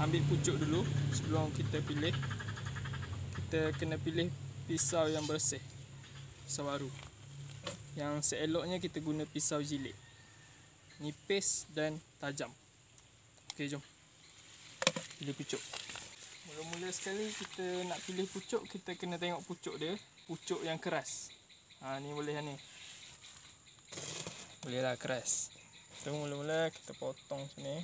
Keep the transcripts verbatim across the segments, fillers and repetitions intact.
ambil pucuk dulu. Sebelum kita pilih, kita kena pilih pisau yang bersih, pisau baru. Yang seeloknya kita guna pisau jilid, nipis dan tajam. Okey, jom pilih pucuk. Mula-mula sekali kita nak pilih pucuk, kita kena tengok pucuk dia, pucuk yang keras. Ha, ni boleh ni, boleh lah keras. So mula-mula kita potong sini.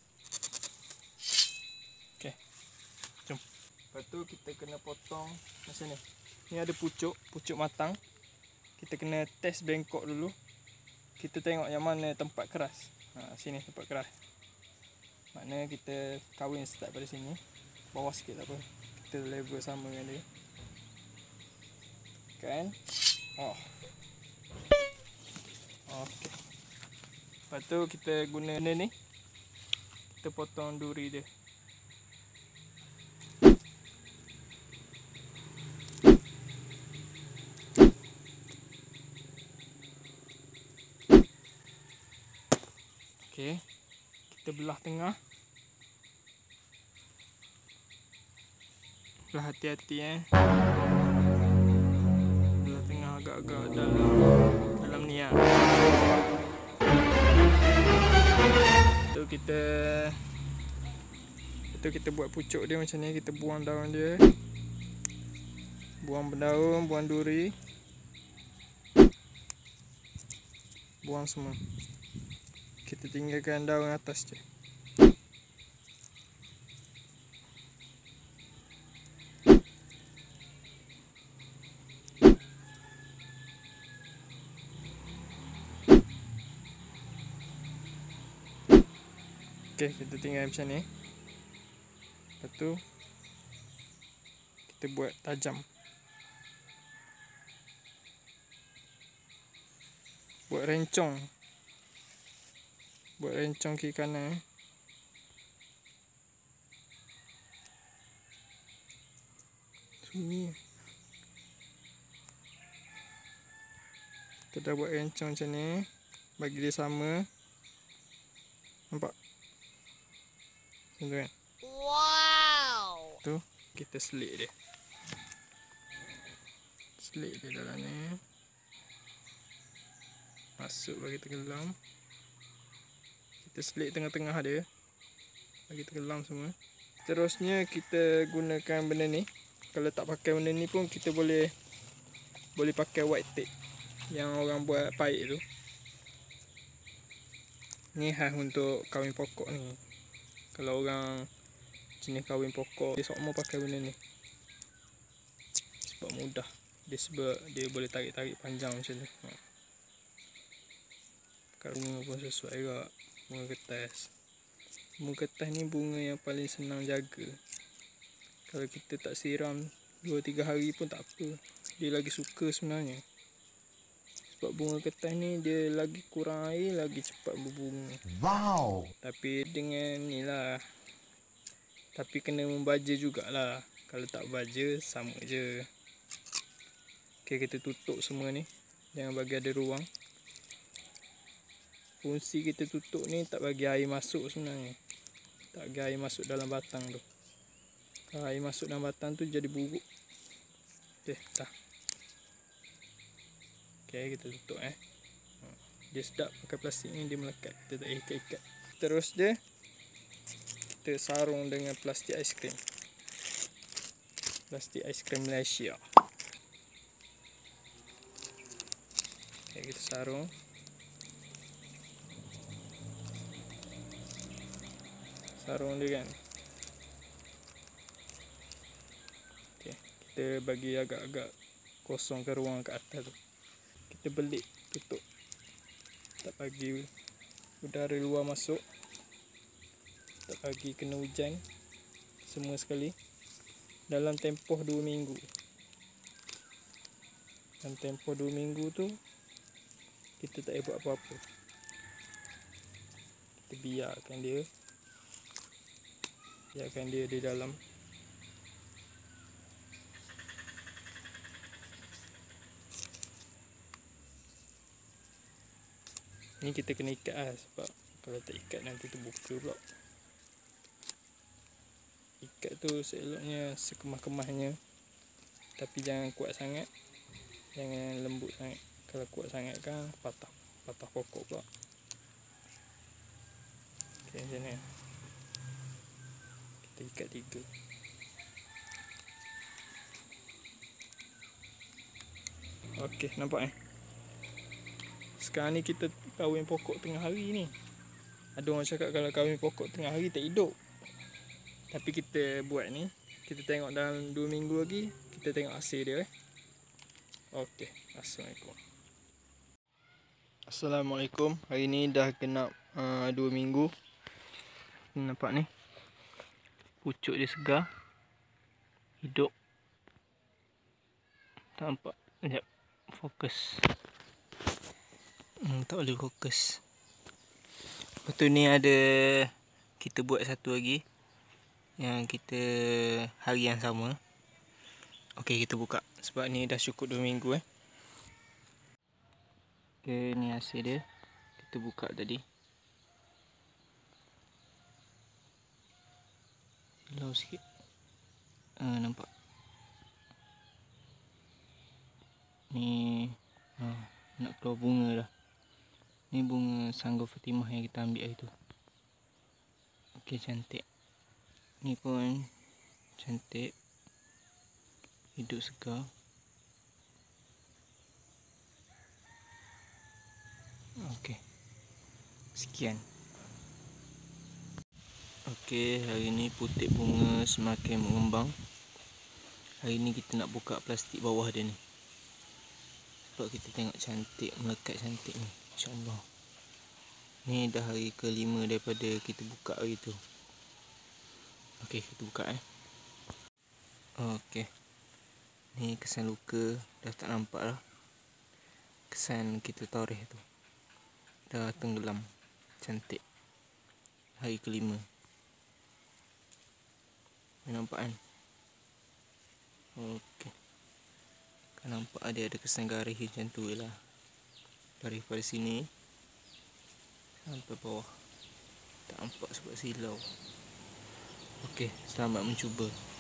Okey, jom. Lepas tu kita kena potong macam ni. Ni ada pucuk, pucuk matang. Kita kena test bengkok dulu. Kita tengok yang mana tempat keras. Ha, sini tempat keras. Maknanya kita kahwin start pada sini. Bawah sikit tak apa. Kita level sama dengan dia. Kan? Oh. Okey. Lepas tu kita guna ni. Kita potong duri dia. Okey. Kita belah tengah. Belah hati-hati eh. Belah tengah agak-agak dalam dalam ni ah. Tu kita Itu kita buat pucuk dia macam ni. Kita buang daun dia, buang daun, buang duri, buang semua. Kita tinggalkan daun atas je. Okey, kita tinggal macam ni. Lepas tu kita buat tajam. Buat rencong. Buat rencong kiri kanan. Sunyi. Kita dah buat rencong macam ni. Bagi dia sama. Nampak? Macam tu kan? Wow. Tu kita selit dia. Selit dia dalam ni. Masuk bagi tenggelam. Kita selit tengah-tengah dia. Bagi tenggelam semua. Terusnya kita gunakan benda ni. Kalau tak pakai benda ni pun kita boleh boleh pakai white tape yang orang buat paik tu. Ni khas untuk kahwin pokok ni. Kalau orang jenis kahwin pokok, dia semua pakai benda ni. Sebab mudah. Dia sebab dia boleh tarik-tarik panjang macam tu. Ha. Kalau bunga pun sesuai juga. Bunga kertas. Bunga kertas ni bunga yang paling senang jaga. Kalau kita tak siram dua tiga hari pun tak apa. Dia lagi suka sebenarnya. Sebab bunga kertas ni dia lagi kurang air, lagi cepat berbunga. Wow. Tapi dengan ni lah. Tapi kena membaja jugalah. Kalau tak baja sama je. Okey, kita tutup semua ni. Jangan bagi ada ruang. Fungsi kita tutup ni tak bagi air masuk sebenarnya. Tak bagi air masuk dalam batang tu. Kalau air masuk dalam batang tu jadi buruk. Okey, dah. Okey, kita tutup eh. Dia sedap pakai plastik ni, dia melekat. Kita tak ikat-ikat. Terus dia kita sarung dengan plastik aiskrim. Plastik aiskrim Malaysia. Okey, kita sarung. Sarung dia kan. Okey, kita bagi agak-agak kosongkan ruang kat atas tu. Kita belik, tutup. Tak bagi udara luar masuk. Tak bagi kena hujan. Semua sekali. Dalam tempoh dua minggu. Dalam tempoh dua minggu tu kita tak payah buat apa-apa. Kita biarkan dia. Biarkan dia di dalam. Ni kita kena ikat lah, sebab kalau tak ikat nanti terbuka pula. ikat tu seeloknya sekemah-kemahnya, tapi jangan kuat sangat, jangan lembut sangat. Kalau kuat sangat kan patah patah pokok pula. Okey, macam ni kita ikat tiga. Okey, nampak eh. Sekarang ni kita kahwin pokok tengah hari ni. Ada orang cakap kalau kahwin pokok tengah hari tak hidup. Tapi kita buat ni, kita tengok dalam dua minggu lagi, kita tengok hasil dia eh. Okey, Assalamualaikum. Assalamualaikum. Hari ni dah genap uh, dua minggu. Nampak ni. Pucuk dia segar. Hidup. Tak nampak. Sekejap. Fokus. Hmm, tak boleh fokus. Lepas tu ni ada, kita buat satu lagi yang kita hari yang sama. Okey, kita buka. Sebab ni dah cukup dua minggu eh. Okey, ni hasil dia. Kita buka tadi. Silau sikit. Ah, nampak. Ni ah, nak keluar bunga dah. Ni bunga Sanggur Fatimah yang kita ambil hari tu. Okey, cantik. Ni pun cantik. Hidup segar. Okey. Sekian. Okey, hari ni putik bunga semakin mengembang. Hari ni kita nak buka plastik bawah dia ni. Sebab kita tengok cantik, melekat cantik ni. InsyaAllah. Ni dah hari kelima daripada kita buka hari tu. Okey, kita buka eh. Okey. Ni kesan luka dah tak nampak dah. Kesan kita toreh tu dah tenggelam. Cantik. Hari kelima. Nampak kan? Okey. Kan nampak ada ada kesan garis macam tu je lah. Daripada sini sampai bawah. Tak nampak sebab silau. Okey, selamat mencuba.